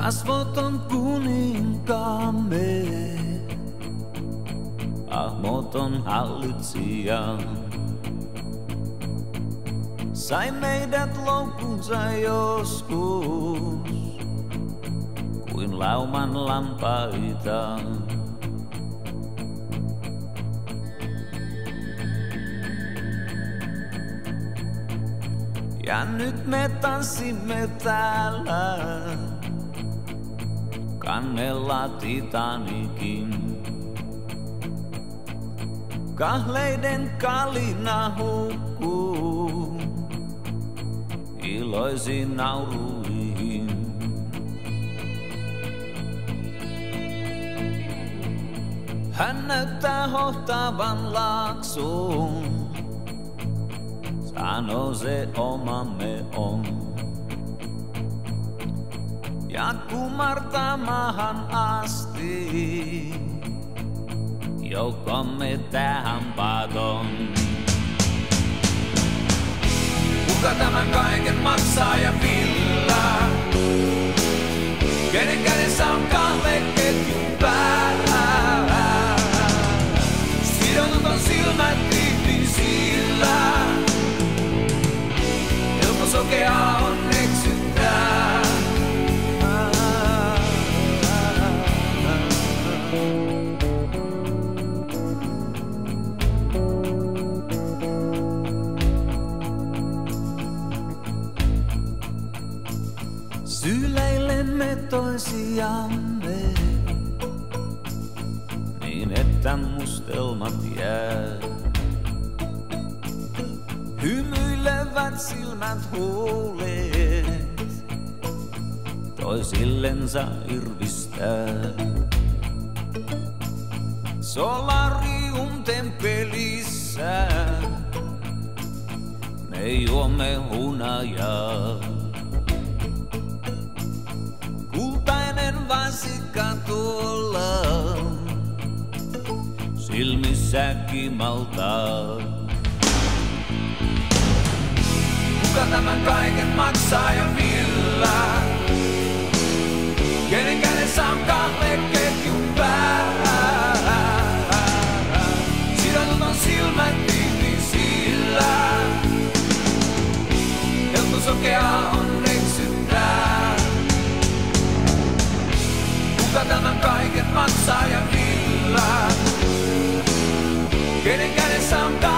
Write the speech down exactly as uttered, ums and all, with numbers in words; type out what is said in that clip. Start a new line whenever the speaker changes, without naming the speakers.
Kasvoton kuninkaamme, ahmoton hallitsija, sai meidät loukkunsa joskus, kuin lauman lampaita. Ja nyt me tanssimme täällä kannella Titanikin. Kahleiden kalina hukkuu iloisiin nauruihin. Hän näyttää hohtaavan laaksoon, sanoo se omamme on. Ja kumartaa maahan asti, joukkomme tähän paton. Kuka tämän kaiken maksaa ja millä? Kenen kädessä on kahveketjun päällä? Sidotut on silmät ihmisillä. Helppo sokea on eksyttää. Syleilemme toisiamme, niin että mustelmat jää. Hymyilevät silmät huulet, toisillensa irvistää. Solarium temppelissä, me juomme hunajaa. Kultainen vasikka tuolla silmissä kimaltaa. Kuka tämän kaiken maksaa ja millä? Kenen kädessä on kahveketjun päällä? Sidotut on silmät ihmisillä. Helppo sokea on eksyttää. Kuka tämän kaiken maksaa ja millä? Kenen kädessä on